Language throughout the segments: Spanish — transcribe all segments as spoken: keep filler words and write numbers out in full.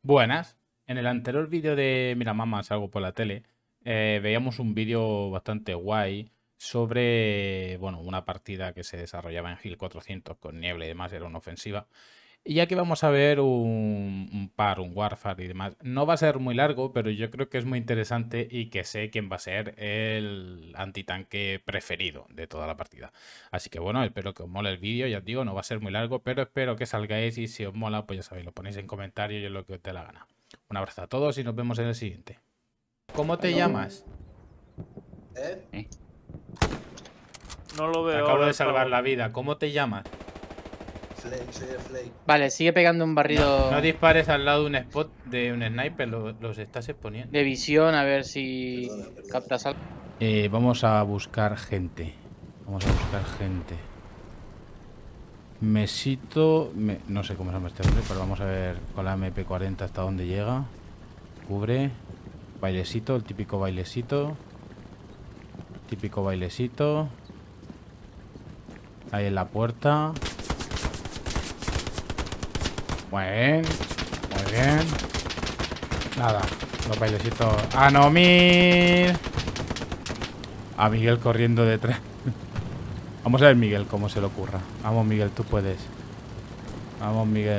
Buenas. En el anterior vídeo de Mira Mamá, salgo por la tele, eh, veíamos un vídeo bastante guay sobre, bueno, una partida que se desarrollaba en Gil cuatrocientos con niebla y demás, era una ofensiva. Y ya que vamos a ver un, un par, un Warfare y demás, no va a ser muy largo, pero yo creo que es muy interesante y que sé quién va a ser el antitanque preferido de toda la partida. Así que bueno, espero que os mole el vídeo, ya os digo, no va a ser muy largo, pero espero que salgáis y si os mola, pues ya sabéis, lo ponéis en comentarios y es lo que os dé la gana. Un abrazo a todos y nos vemos en el siguiente. ¿Cómo te llamas? ¿Eh? ¿Eh? No lo Te veo. acabo ahora de el salvar pavo. la vida. ¿Cómo te llamas? Flake, soy el Flake. Vale, sigue pegando un barrido No dispares al lado de un spot de un sniper, lo- los estás exponiendo. de visión a ver si Perdona, perdona. captas algo. Eh, vamos a buscar gente. Vamos a buscar gente. Mesito... me- no sé cómo se llama este hombre, pero vamos a ver con la M P cuarenta hasta dónde llega. Cubre. Bailecito, el típico bailecito. Típico bailecito. Ahí en la puerta. Muy bien. Muy bien. Nada. Los bailecitos. ¡A no mir! A Miguel corriendo detrás. Vamos a ver Miguel cómo se le ocurra. Vamos Miguel, tú puedes. Vamos Miguel.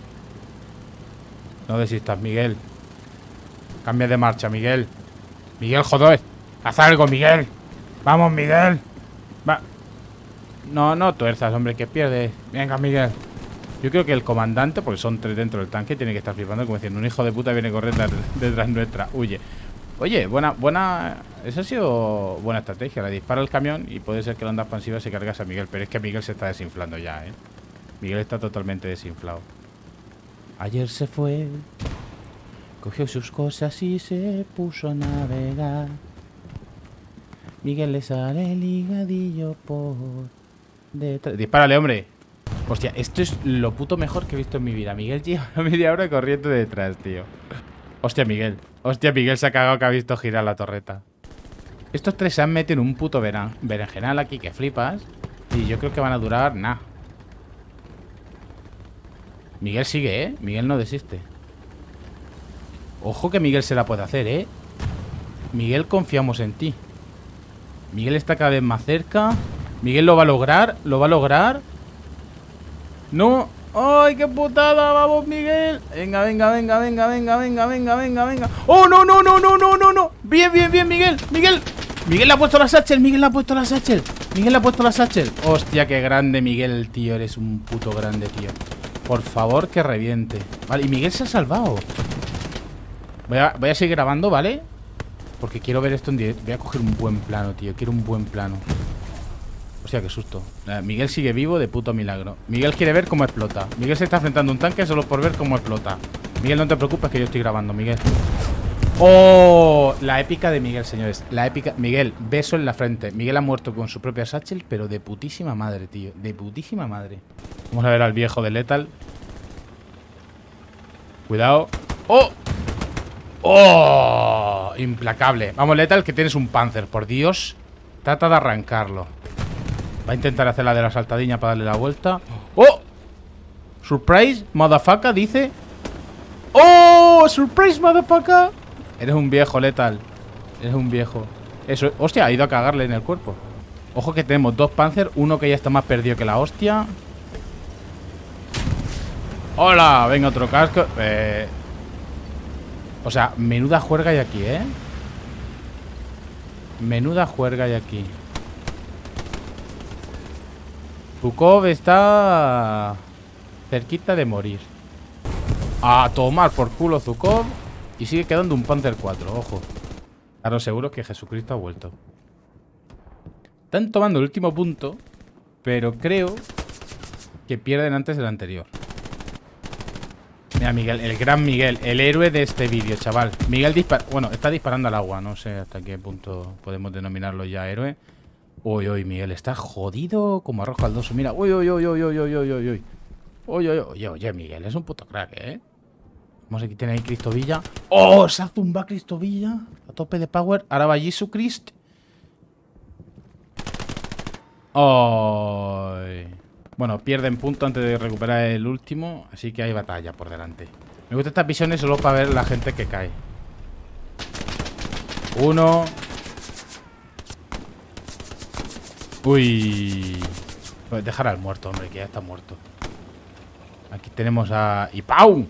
No desistas, Miguel. Cambia de marcha, Miguel. Miguel, joder. Haz algo, Miguel. Vamos, Miguel. Va. No, no tuerzas, hombre, que pierdes. Venga, Miguel. Yo creo que el comandante, porque son tres dentro del tanque, tiene que estar flipando como diciendo, un hijo de puta viene corriendo detrás nuestra. Huye. Oye, buena, buena... Esa ha sido buena estrategia. Le dispara el camión y puede ser que la onda expansiva se cargase a Miguel. Pero es que Miguel se está desinflando ya, ¿eh? Miguel está totalmente desinflado. Ayer se fue, cogió sus cosas y se puso a navegar. Miguel le sale el higadillo por detrás. Dispárale, hombre. Hostia, esto es lo puto mejor que he visto en mi vida. Miguel lleva media hora corriendo detrás, tío. Hostia, Miguel. Hostia, Miguel se ha cagado que ha visto girar la torreta. Estos tres se han metido en un puto beran- berenjenal aquí que flipas. Y yo creo que van a durar nada. Miguel sigue, ¿eh? Miguel no desiste. Ojo que Miguel se la puede hacer, ¿eh? Miguel, confiamos en ti. Miguel está cada vez más cerca. Miguel lo va a lograr. Lo va a lograr. No. ¡Ay, qué putada! ¡Vamos, Miguel! Venga, venga, venga, venga, venga, venga, venga, venga, venga. ¡Oh, no, no, no, no, no, no, no! Bien, bien, bien, Miguel. Miguel. Miguel le ha puesto la satchel. Miguel le ha puesto la satchel. Miguel le ha puesto la satchel. Hostia, qué grande, Miguel, tío. Eres un puto grande, tío. Por favor, que reviente. Vale, y Miguel se ha salvado. Voy a, voy a seguir grabando, ¿vale? Porque quiero ver esto en directo. Voy a coger un buen plano, tío. Quiero un buen plano. Hostia, qué susto. Eh, Miguel sigue vivo de puto milagro. Miguel quiere ver cómo explota. Miguel se está enfrentando a un tanque solo por ver cómo explota. Miguel, no te preocupes que yo estoy grabando, Miguel. ¡Oh! La épica de Miguel, señores. La épica... Miguel, beso en la frente. Miguel ha muerto con su propia satchel, pero de putísima madre, tío. De putísima madre. Vamos a ver al viejo de Lethal. Cuidado. ¡Oh! ¡Oh! Implacable. Vamos, Lethal, que tienes un Panzer. Por Dios. Trata de arrancarlo. Va a intentar hacer la de la saltadilla para darle la vuelta. ¡Oh! Surprise, motherfucker, dice. ¡Oh! Surprise, motherfucker. Eres un viejo, Lethal. Eres un viejo. Eso, hostia, ha ido a cagarle en el cuerpo. Ojo que tenemos dos Panzer. Uno que ya está más perdido que la hostia. ¡Hola! Venga, otro casco. Eh... O sea, menuda juerga hay aquí, ¿eh? Menuda juerga hay aquí. Zukov está cerquita de morir. A tomar por culo Zukov. Y sigue quedando un Panzer cuatro, ojo. Claro, seguro que Jesucristo ha vuelto. Están tomando el último punto, pero creo que pierden antes del anterior. Mira, Miguel, el gran Miguel, el héroe de este vídeo, chaval. Miguel dispara... Bueno, está disparando al agua. No sé hasta qué punto podemos denominarlo ya héroe. Uy, uy, Miguel, está jodido como arroz caldoso. Mira, uy, uy, uy, uy, uy, uy, uy, uy, uy. Uy, uy, uy, oye, Miguel, es un puto crack, ¿eh? Vamos, aquí tiene ahí Cristo Villa. ¡Oh! Se ha zumbado Cristo Villa. A tope de power. Ahora va Jesucrist. ¡Ay! Bueno, pierden punto antes de recuperar el último. Así que hay batalla por delante. Me gustan estas visiones solo para ver la gente que cae. Uno. Uy. Pues dejar al muerto, hombre, que ya está muerto. Aquí tenemos a... ¡Y ¡pau!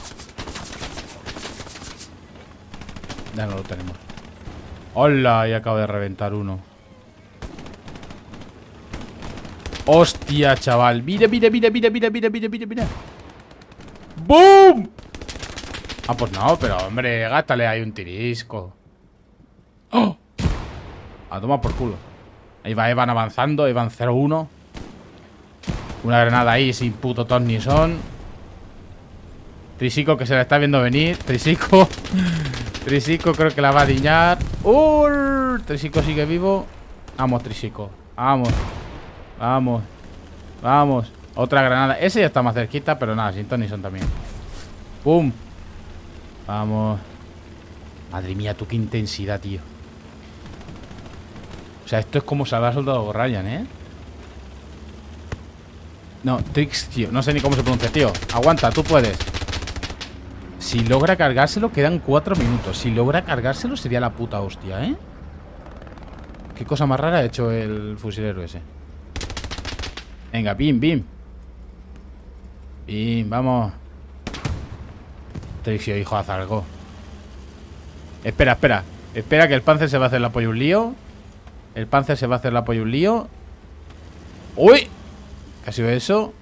Ya no lo tenemos. ¡Hola! Y acabo de reventar uno. ¡Hostia, chaval! ¡Mira, mira, mira, mira, mira, mira, mira, mira, mira! ¡Bum! Ah, pues no, pero hombre, gátale ahí un tirisco. ¡Oh! A tomar por culo. Ahí va, ahí van avanzando, ahí van cero uno. Una granada ahí sin puto ton ni son. Trisico que se la está viendo venir. Trisico. Trisico creo que la va a diñar. ¡Uh! Trisico sigue vivo. Vamos, Trisico. Vamos. Vamos. Vamos. Otra granada. Ese ya está más cerquita, pero nada, sin ton ni son también. ¡Pum! Vamos. Madre mía, tú qué intensidad, tío. O sea, esto es como salvar a Soldado Ryan, ¿eh? No, Trix, tío. No sé ni cómo se pronuncia, tío. Aguanta, tú puedes. Si logra cargárselo, quedan cuatro minutos. Si logra cargárselo, sería la puta hostia, ¿eh? Qué cosa más rara ha hecho el fusilero ese. Venga, bim, bim. Bim, vamos. Trixio, hijo, haz algo. Espera, espera. Espera que el Panzer se va a hacer la pollo un lío. El Panzer se va a hacer la pollo un lío. ¡Uy! ¿Qué ha sido eso?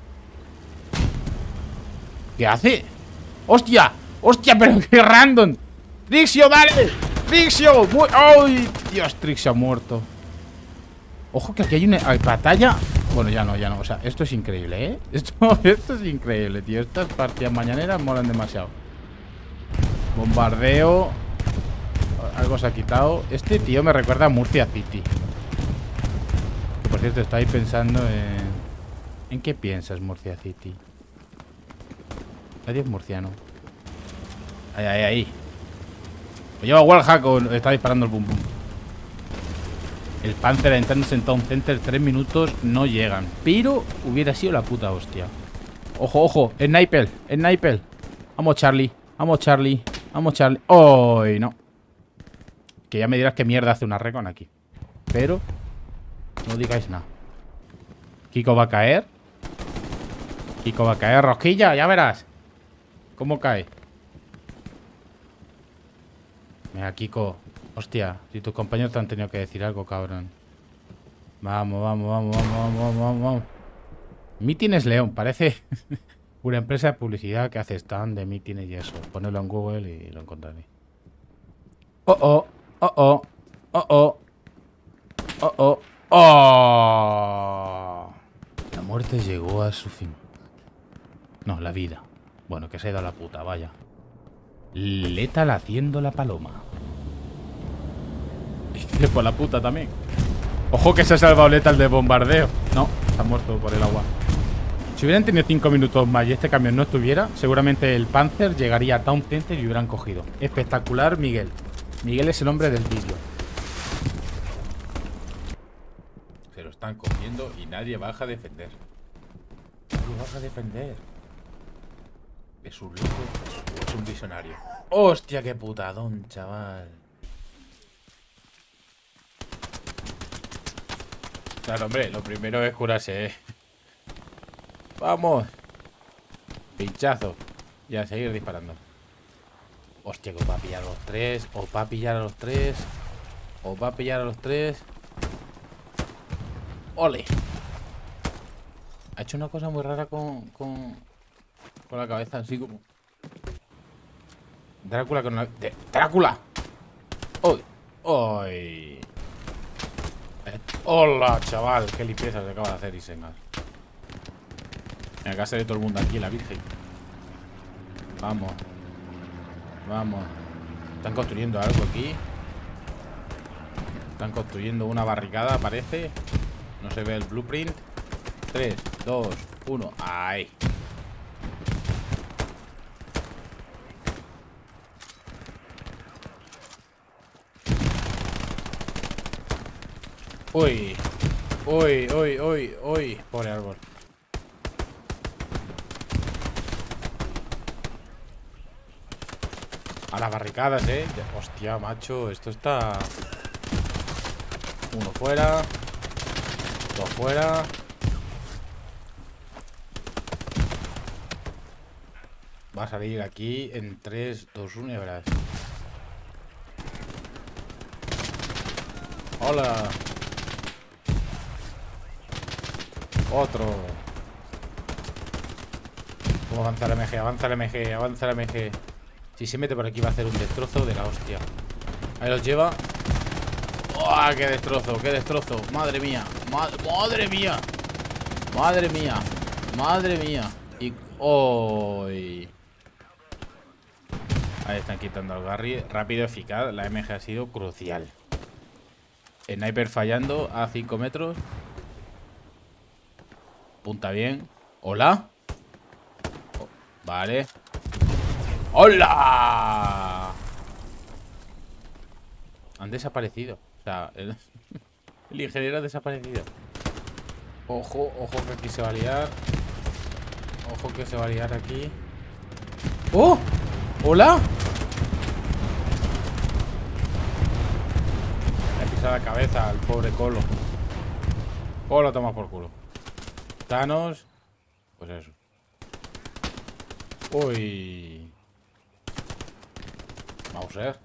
¿Qué hace? ¡Hostia! ¡Hostia! ¡Pero qué random! ¡Trixio, dale! ¡Trixio! Muy... ¡Ay! Dios, Trixio ha muerto. Ojo que aquí hay una hay batalla. Bueno, ya no, ya no. O sea, esto es increíble, ¿eh? Esto, esto es increíble, tío. Estas partidas mañaneras molan demasiado. Bombardeo. Algo se ha quitado. Este tío me recuerda a Murcia City. Que por cierto, está ahí pensando en... ¿En qué piensas, Murcia City? Nadie es murciano. Ahí, ahí, ahí. ¿Lo lleva Wallhack o está disparando el boom boom? El Panzer entrándose en Town Center tres minutos no llegan. Pero hubiera sido la puta hostia. Ojo, ojo. Sniper, Sniper. Vamos, Charlie. Vamos, Charlie. Vamos, Charlie. ¡Oh! No. Que ya me dirás qué mierda hace una recon aquí. Pero no digáis nada. Kiko va a caer. Kiko va a caer. Rosquilla, ya verás. ¿Cómo cae? Mira, Kiko. Hostia, si tus compañeros te han tenido que decir algo, cabrón. Vamos, vamos, vamos, vamos, vamos, vamos, vamos. Mítines León, parece una empresa de publicidad que hace stand de mítines y eso. Ponelo en Google y lo encontraré. Oh, oh, oh, oh, oh, oh, oh, oh, oh. La muerte llegó a su fin. No, la vida. Bueno, que se ha ido a la puta, vaya. Lethal haciendo la paloma. Y por la puta también. Ojo que se ha salvado Lethal de bombardeo. No, está muerto por el agua. Si hubieran tenido cinco minutos más y este camión no estuviera, seguramente el Panzer llegaría a Town Center y hubieran cogido. Espectacular, Miguel. Miguel es el hombre del vídeo. Se lo están cogiendo y nadie baja a defender. Nadie baja a defender. ¿Es un loco o es un visionario? ¡Hostia, qué putadón, chaval! Claro, hombre, lo primero es curarse, ¿eh? ¡Vamos! Pinchazo. Y a seguir disparando. Hostia, que os va a pillar a los tres. Os va a pillar a los tres. Os va a pillar a los tres. ¡Ole! Ha hecho una cosa muy rara con... Con, con la cabeza, así como... Drácula con la... de... ¡Drácula! ¡Uy! ¡Uy! ¡Hola, chaval! ¡Qué limpieza se acaba de hacer Isengar! Acá se ve todo el mundo aquí, la virgen. Vamos. Vamos. Están construyendo algo aquí. Están construyendo una barricada, parece. No se ve el blueprint. tres, dos, uno. ¡Ahí! Uy. Uy, uy, uy, uy. Pobre árbol. A las barricadas, eh. Hostia, macho, esto está... Uno fuera. Dos fuera. Va a salir aquí en tres, dos, uno y verás. Hola. Otro. ¿Cómo avanza el M G? Avanza el M G, avanza el M G. Si se mete por aquí va a hacer un destrozo de la hostia. Ahí los lleva. ¡Oh, qué destrozo, qué destrozo! ¡Madre mía! Ma ¡Madre mía! ¡Madre mía! ¡Madre mía! Y... ¡Hoy! Ahí están quitando al Garry. Rápido, eficaz. La M G ha sido crucial. Sniper fallando a cinco metros. Punta bien. ¿Hola? Oh, vale. ¡Hola! Han desaparecido. O sea, el, el ingeniero ha desaparecido. Ojo, ojo que aquí se va a liar. Ojo que se va a liar aquí. ¡Oh! ¡Hola! Le ha pisado la cabeza al pobre Colo. Colo toma por culo. Thanos. Pues eso. Uy. Mauser.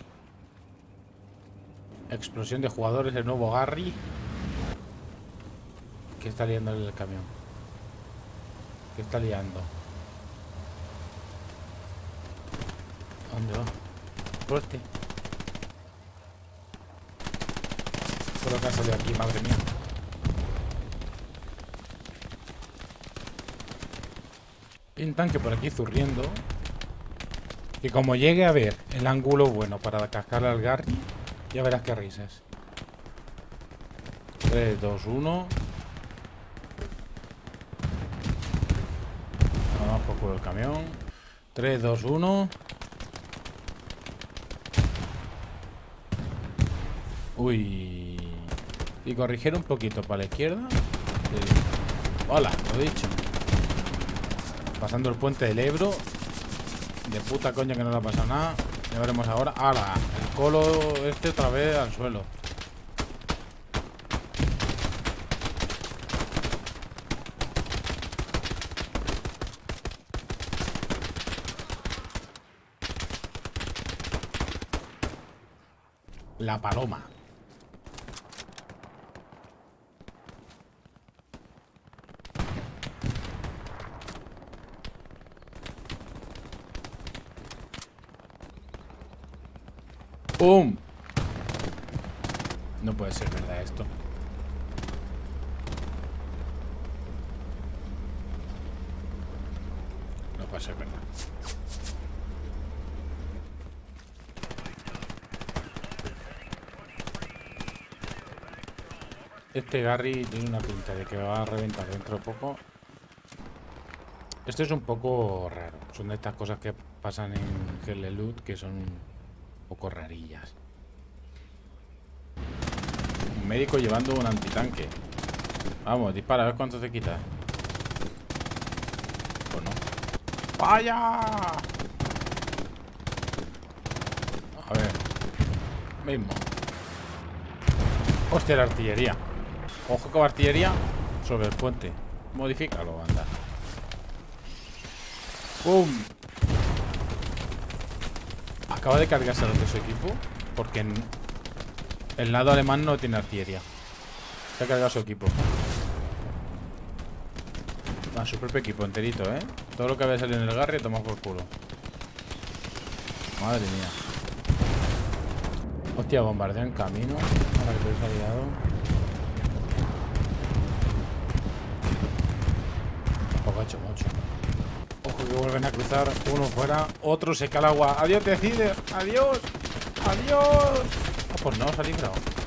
Explosión de jugadores, el nuevo Garry. ¿Qué está liando el camión? ¿Qué está liando? ¿Dónde va? Fuerte. Solo que ha salido aquí, madre mía. Hay un tanque por aquí zurriendo. Que como llegue a ver el ángulo bueno para cascarle al Garry, ya verás qué risas. tres, dos, uno. Vamos por culo el camión. tres, dos, uno. Uy. Y corrigir un poquito para la izquierda. Sí. Hola, lo he dicho. Pasando el puente del Ebro. De puta coña que no le ha pasado nada. Ya veremos ahora. ¡Hala! El Colo este otra vez al suelo. La paloma. ¡Pum! No puede ser verdad esto. No puede ser verdad. Este Garry tiene una pinta de que va a reventar dentro de poco. Esto es un poco raro. Son de estas cosas que pasan en Hell Loot que son un poco rarillas. Un médico llevando un antitanque. Vamos, dispara, a ver cuánto te quita. ¿O no? ¡Vaya! A ver. Mismo. Hostia, la artillería. Ojo con artillería sobre el puente. Modifícalo, anda. ¡Pum! Acaba de cargarse a los de su equipo. Porque en el lado alemán no tiene artillería. Se ha cargado su equipo. A su propio equipo enterito, ¿eh? Todo lo que había salido en el Garry toma por culo. Madre mía. Hostia, bombardeo en camino. Ahora que te he salido. Tampoco ha hecho mucho. Ojo que vuelven a cruzar. Uno fuera. Otro se cae al agua. Adiós, decide. Adiós. Adiós. Ah, pues no, se ha librado.